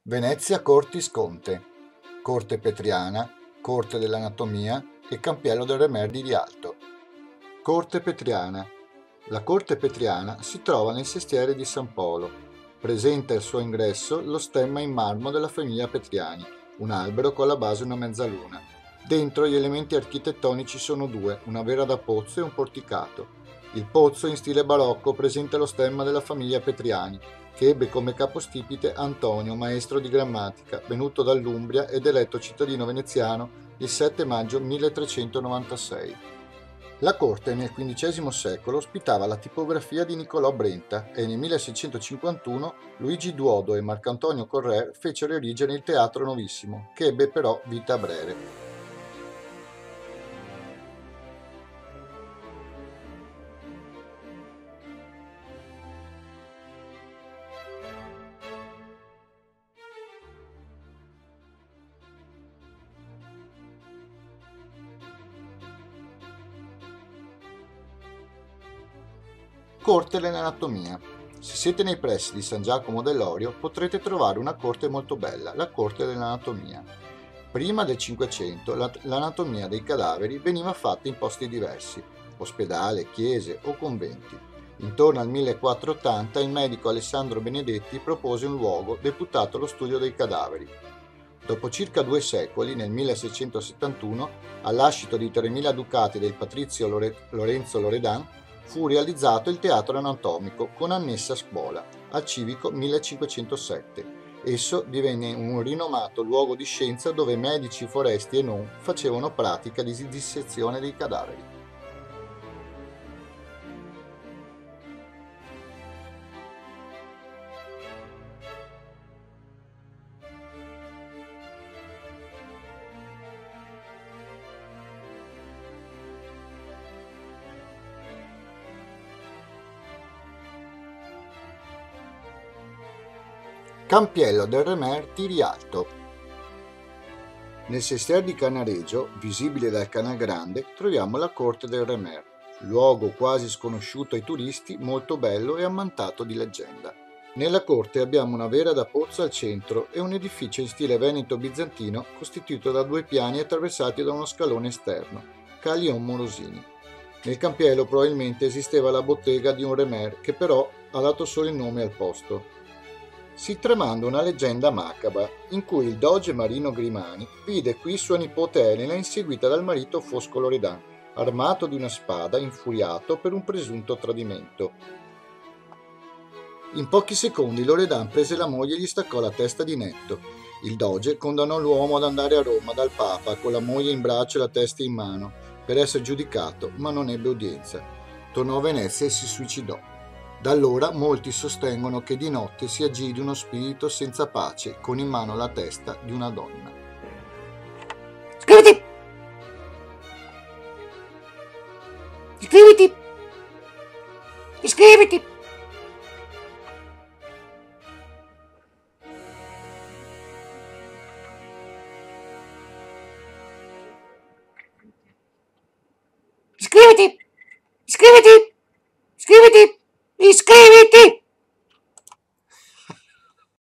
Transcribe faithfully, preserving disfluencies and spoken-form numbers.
Venezia Cortis Conte, Corte Petriana, Corte dell'Anatomia e Campiello del Remer di Rialto. Corte Petriana. La Corte Petriana si trova nel sestiere di San Polo. Presenta al suo ingresso lo stemma in marmo della famiglia Petriani, un albero con alla base una mezzaluna. Dentro gli elementi architettonici sono due, una vera da pozzo e un porticato. Il pozzo in stile barocco presenta lo stemma della famiglia Petriani, che ebbe come capostipite Antonio, maestro di grammatica, venuto dall'Umbria ed eletto cittadino veneziano il sette maggio milletrecentonovantasei. La corte nel quindicesimo secolo ospitava la tipografia di Niccolò Brenta e nel milleseicentocinquantuno Luigi Duodo e Marcantonio Correr fecero erigere il Teatro Novissimo, che ebbe però vita breve. Corte dell'Anatomia. Se siete nei pressi di San Giacomo dell'Orio potrete trovare una corte molto bella, la Corte dell'Anatomia. Prima del Cinquecento l'anatomia dei cadaveri veniva fatta in posti diversi, ospedale, chiese o conventi. Intorno al millequattrocentottanta il medico Alessandro Benedetti propose un luogo deputato allo studio dei cadaveri. Dopo circa due secoli, nel milleseicentosettantuno, all'ascito di tremila ducati del patrizio Lore- Lorenzo Loredan, fu realizzato il teatro anatomico con annessa scuola, al civico millecinquecentosette. Esso divenne un rinomato luogo di scienza dove medici, foresti e non facevano pratica di dissezione dei cadaveri. Campiello del Remer di Rialto. Nel sestiere di Cannaregio, visibile dal Canal Grande, troviamo la Corte del Remer, luogo quasi sconosciuto ai turisti, molto bello e ammantato di leggenda. Nella corte abbiamo una vera da pozzo al centro e un edificio in stile veneto-bizantino costituito da due piani attraversati da uno scalone esterno, Caglion Morosini. Nel campiello probabilmente esisteva la bottega di un Remer che però ha dato solo il nome al posto. Si tramanda una leggenda macabra in cui il doge Marino Grimani vide qui sua nipote Elena inseguita dal marito Fosco Loredan, armato di una spada, infuriato per un presunto tradimento. In pochi secondi Loredan prese la moglie e gli staccò la testa di netto. Il doge condannò l'uomo ad andare a Roma dal Papa con la moglie in braccio e la testa in mano per essere giudicato, ma non ebbe udienza. Tornò a Venezia e si suicidò. Da allora molti sostengono che di notte si aggiri uno spirito senza pace con in mano la testa di una donna. Iscriviti! Iscriviti! Iscriviti! Iscriviti! Iscriviti! Iscriviti! Iscriviti!